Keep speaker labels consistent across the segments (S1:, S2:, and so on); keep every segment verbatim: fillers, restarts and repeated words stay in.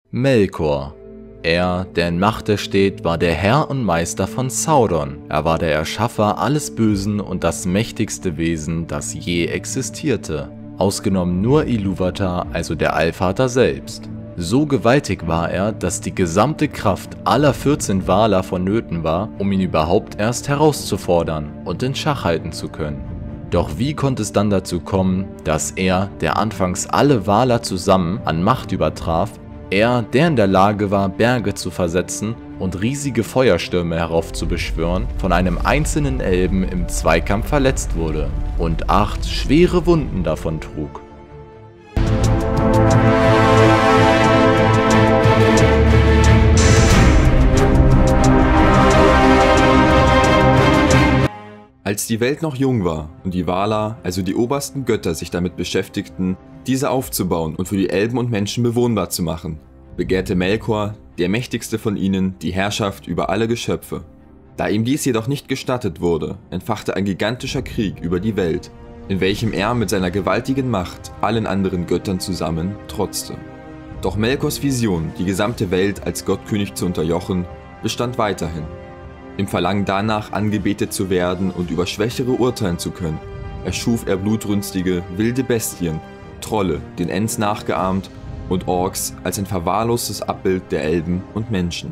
S1: Melkor. Er, der in Macht steht, war der Herr und Meister von Sauron. Er war der Erschaffer alles Bösen und das mächtigste Wesen, das je existierte. Ausgenommen nur Ilúvatar, also der Allvater selbst. So gewaltig war er, dass die gesamte Kraft aller vierzehn Valar vonnöten war, um ihn überhaupt erst herauszufordern und in Schach halten zu können. Doch wie konnte es dann dazu kommen, dass er, der anfangs alle Valar zusammen an Macht übertraf, er, der in der Lage war, Berge zu versetzen und riesige Feuerstürme heraufzubeschwören, von einem einzelnen Elben im Zweikampf verletzt wurde und acht schwere Wunden davon trug?
S2: Als die Welt noch jung war und die Valar, also die obersten Götter, sich damit beschäftigten, diese aufzubauen und für die Elben und Menschen bewohnbar zu machen, begehrte Melkor, der mächtigste von ihnen, die Herrschaft über alle Geschöpfe. Da ihm dies jedoch nicht gestattet wurde, entfachte ein gigantischer Krieg über die Welt, in welchem er mit seiner gewaltigen Macht allen anderen Göttern zusammen trotzte. Doch Melkors Vision, die gesamte Welt als Gottkönig zu unterjochen, bestand weiterhin. Im Verlangen danach, angebetet zu werden und über Schwächere urteilen zu können, erschuf er blutrünstige, wilde Bestien, Trolle, den Ents nachgeahmt, und Orks als ein verwahrlostes Abbild der Elben und Menschen.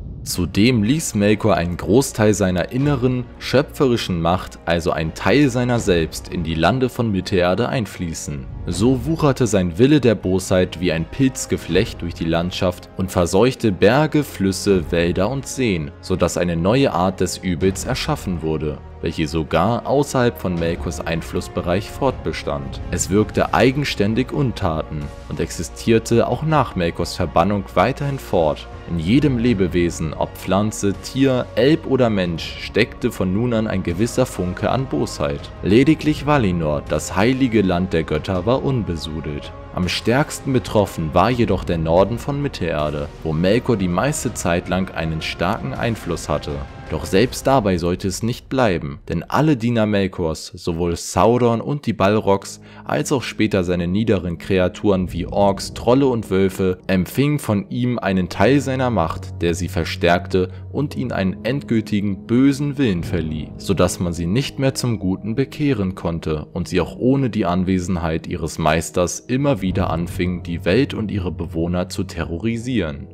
S1: Zudem ließ Melkor einen Großteil seiner inneren, schöpferischen Macht, also ein Teil seiner selbst, in die Lande von Mittelerde einfließen. So wucherte sein Wille der Bosheit wie ein Pilzgeflecht durch die Landschaft und verseuchte Berge, Flüsse, Wälder und Seen, sodass eine neue Art des Übels erschaffen wurde, welche sogar außerhalb von Melkors Einflussbereich fortbestand. Es wirkte eigenständig Untaten und existierte auch nach Melkors Verbannung weiterhin fort. In jedem Lebewesen, ob Pflanze, Tier, Elb oder Mensch, steckte von nun an ein gewisser Funke an Bosheit. Lediglich Valinor, das heilige Land der Götter, war unbesudelt. Am stärksten betroffen war jedoch der Norden von Mittelerde, wo Melkor die meiste Zeit lang einen starken Einfluss hatte. Doch selbst dabei sollte es nicht bleiben, denn alle Diener Melkors, sowohl Sauron und die Balrogs, als auch später seine niederen Kreaturen wie Orks, Trolle und Wölfe, empfingen von ihm einen Teil seiner Macht, der sie verstärkte und ihnen einen endgültigen bösen Willen verlieh, sodass man sie nicht mehr zum Guten bekehren konnte und sie auch ohne die Anwesenheit ihres Meisters immer wieder anfingen, die Welt und ihre Bewohner zu terrorisieren.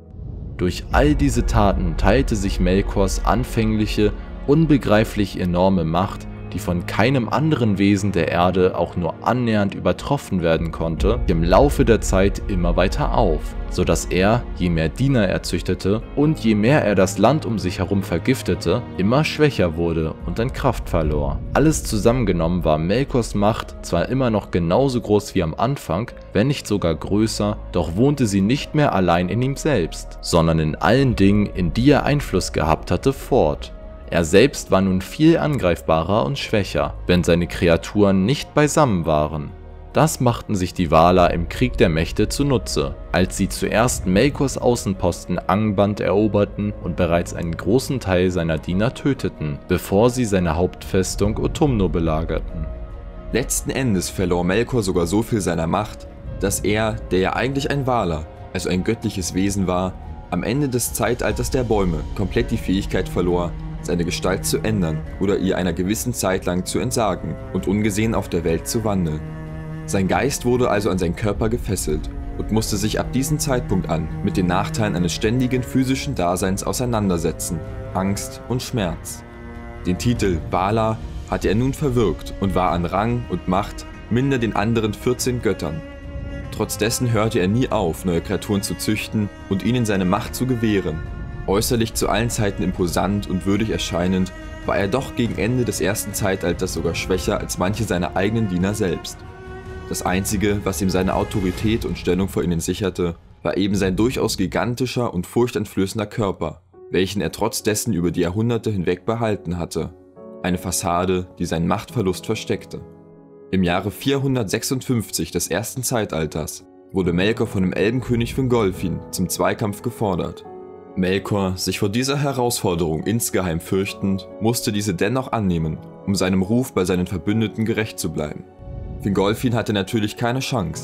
S1: Durch all diese Taten teilte sich Melkors anfängliche, unbegreiflich enorme Macht, die von keinem anderen Wesen der Erde auch nur annähernd übertroffen werden konnte, im Laufe der Zeit immer weiter auf, sodass er, je mehr Diener er züchtete und je mehr er das Land um sich herum vergiftete, immer schwächer wurde und an Kraft verlor. Alles zusammengenommen war Melkors Macht zwar immer noch genauso groß wie am Anfang, wenn nicht sogar größer, doch wohnte sie nicht mehr allein in ihm selbst, sondern in allen Dingen, in die er Einfluss gehabt hatte, fort. Er selbst war nun viel angreifbarer und schwächer, wenn seine Kreaturen nicht beisammen waren. Das machten sich die Valar im Krieg der Mächte zunutze, als sie zuerst Melkors Außenposten Angband eroberten und bereits einen großen Teil seiner Diener töteten, bevor sie seine Hauptfestung Utumno belagerten.
S2: Letzten Endes verlor Melkor sogar so viel seiner Macht, dass er, der ja eigentlich ein Valar, also ein göttliches Wesen war, am Ende des Zeitalters der Bäume komplett die Fähigkeit verlor, seine Gestalt zu ändern oder ihr einer gewissen Zeit lang zu entsagen und ungesehen auf der Welt zu wandeln. Sein Geist wurde also an seinen Körper gefesselt und musste sich ab diesem Zeitpunkt an mit den Nachteilen eines ständigen physischen Daseins auseinandersetzen, Angst und Schmerz. Den Titel Valar hatte er nun verwirkt und war an Rang und Macht minder den anderen vierzehn Göttern. Trotz dessen hörte er nie auf, neue Kreaturen zu züchten und ihnen seine Macht zu gewähren. Äußerlich zu allen Zeiten imposant und würdig erscheinend, war er doch gegen Ende des ersten Zeitalters sogar schwächer als manche seiner eigenen Diener selbst. Das Einzige, was ihm seine Autorität und Stellung vor ihnen sicherte, war eben sein durchaus gigantischer und furchteinflößender Körper, welchen er trotz dessen über die Jahrhunderte hinweg behalten hatte. Eine Fassade, die seinen Machtverlust versteckte. Im Jahre vierhundertsechsundfünfzig des ersten Zeitalters wurde Melkor von dem Elbenkönig Fingolfin zum Zweikampf gefordert. Melkor, sich vor dieser Herausforderung insgeheim fürchtend, musste diese dennoch annehmen, um seinem Ruf bei seinen Verbündeten gerecht zu bleiben. Fingolfin hatte natürlich keine Chance,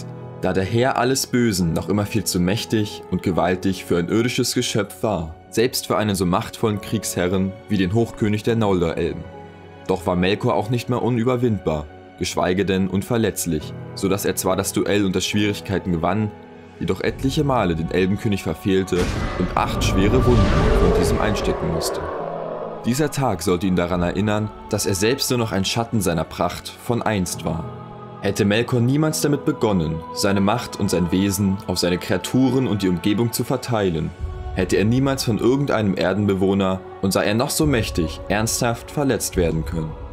S2: da der Herr alles Bösen noch immer viel zu mächtig und gewaltig für ein irdisches Geschöpf war, selbst für einen so machtvollen Kriegsherren wie den Hochkönig der Noldor-Elben. Doch war Melkor auch nicht mehr unüberwindbar, geschweige denn unverletzlich, so dass er zwar das Duell unter Schwierigkeiten gewann, jedoch etliche Male den Elbenkönig verfehlte und acht schwere Wunden von diesem einstecken musste. Dieser Tag sollte ihn daran erinnern, dass er selbst nur noch ein Schatten seiner Pracht von einst war. Hätte Melkor niemals damit begonnen, seine Macht und sein Wesen auf seine Kreaturen und die Umgebung zu verteilen, hätte er niemals von irgendeinem Erdenbewohner, und sei er noch so mächtig, ernsthaft verletzt werden können.